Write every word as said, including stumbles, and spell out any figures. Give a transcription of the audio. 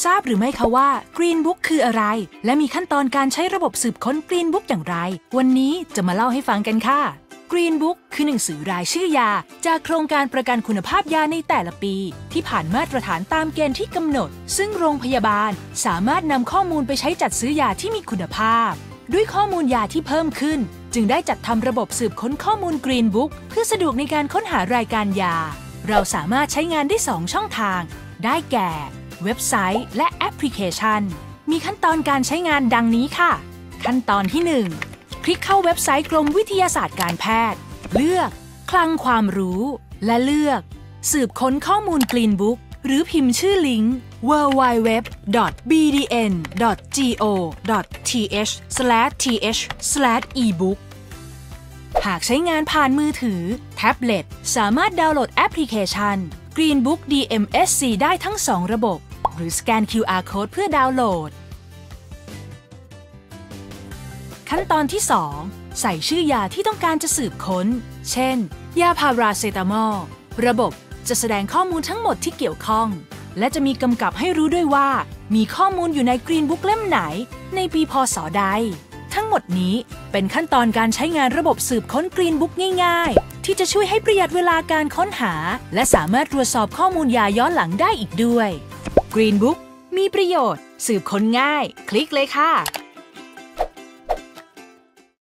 ทราบหรือไม่คะว่า Green Book คืออะไรและมีขั้นตอนการใช้ระบบสืบค้น Green Book อย่างไรวันนี้จะมาเล่าให้ฟังกันค่ะ Green Book คือหนังสือรายชื่อยาจากโครงการประกันคุณภาพยาในแต่ละปีที่ผ่านมาตรฐานตามเกณฑ์ที่กำหนดซึ่งโรงพยาบาลสามารถนำข้อมูลไปใช้จัดซื้อยาที่มีคุณภาพด้วยข้อมูลยาที่เพิ่มขึ้นจึงได้จัดทำระบบสืบค้นข้อมูล Green Book เพื่อสะดวกในการค้นหารายการยาเราสามารถใช้งานได้สองช่องทางได้แก่เว็บไซต์และแอปพลิเคชันมีขั้นตอนการใช้งานดังนี้ค่ะขั้นตอนที่หนึ่งคลิกเข้าเว็บไซต์กรมวิทยาศาสตร์การแพทย์เลือกคลังความรู้และเลือกสืบค้นข้อมูล Green Book หรือพิมพ์ชื่อลิงก์ ดับเบิลยู ดับเบิลยู ดับเบิลยู ดอท บี ดี เอ็น ดอท โก ดอท ที เอช สแลช ที เอช สแลช อี บุ๊ก หากใช้งานผ่านมือถือแท็บเล็ตสามารถดาวน์โหลดแอปพลิเคชัน Green Book ดี เอ็ม เอส ซี ได้ทั้งสองระบบหรือสแกน คิว อาร์ Code เพื่อดาวน์โหลดขั้นตอนที่สองใส่ชื่อยาที่ต้องการจะสืบค้นเช่นยาพาราเซตามอลระบบจะแสดงข้อมูลทั้งหมดที่เกี่ยวข้องและจะมีกำกับให้รู้ด้วยว่ามีข้อมูลอยู่ใน Green Book เล่มไหนในปีพ.ศ. ใดทั้งหมดนี้เป็นขั้นตอนการใช้งานระบบสืบค้น Green Book ง่ายๆที่จะช่วยให้ประหยัดเวลาการค้นหาและสามารถตรวจสอบข้อมูลยาย้อนหลังได้อีกด้วย Green Book มีประโยชน์สืบค้นง่ายคลิกเลยค่ะ